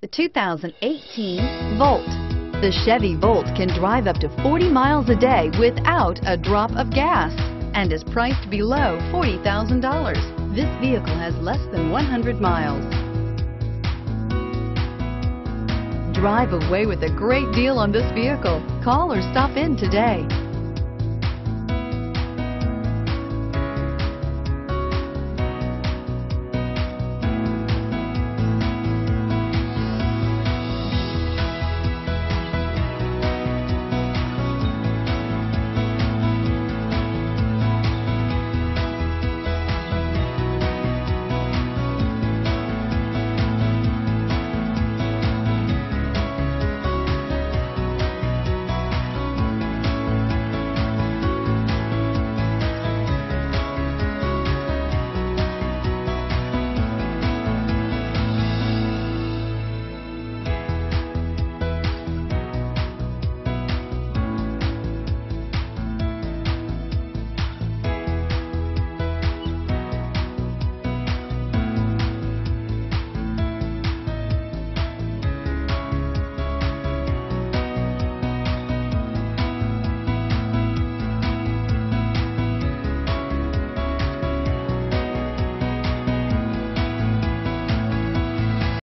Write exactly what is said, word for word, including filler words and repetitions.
The two thousand eighteen Volt. The Chevy Volt can drive up to forty miles a day without a drop of gas and is priced below forty thousand dollars. This vehicle has less than one hundred miles. Drive away with a great deal on this vehicle. Call or stop in today.